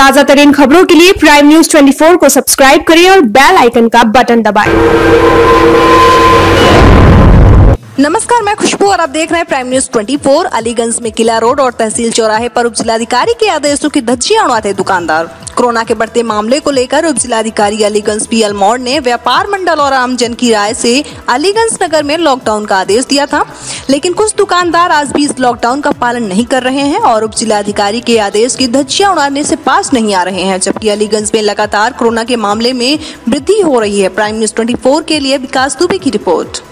ताजा तरीन खबरों के लिए प्राइम न्यूज 24 को सब्सक्राइब करें और बेल आइकन का बटन दबाएं। नमस्कार, मैं खुशबू और आप देख रहे हैं प्राइम न्यूज 24। अलीगंज में किला रोड और तहसील चौराहे पर उप जिलाधिकारी के आदेशों की धज्जियां उड़ाते दुकानदार। कोरोना के बढ़ते मामले को लेकर उप जिलाधिकारी अलीगंज पीएल मौर्य ने व्यापार मंडल और आमजन की राय से अलीगंज नगर में लॉकडाउन का आदेश दिया था, लेकिन कुछ दुकानदार आज भी इस लॉकडाउन का पालन नहीं कर रहे हैं और उप जिलाधिकारी के आदेश की धज्जियां उड़ाने से पास नहीं आ रहे हैं, जबकि अलीगंज में लगातार कोरोना के मामले में वृद्धि हो रही है। प्राइम न्यूज 24 के लिए विकास दुबे की रिपोर्ट।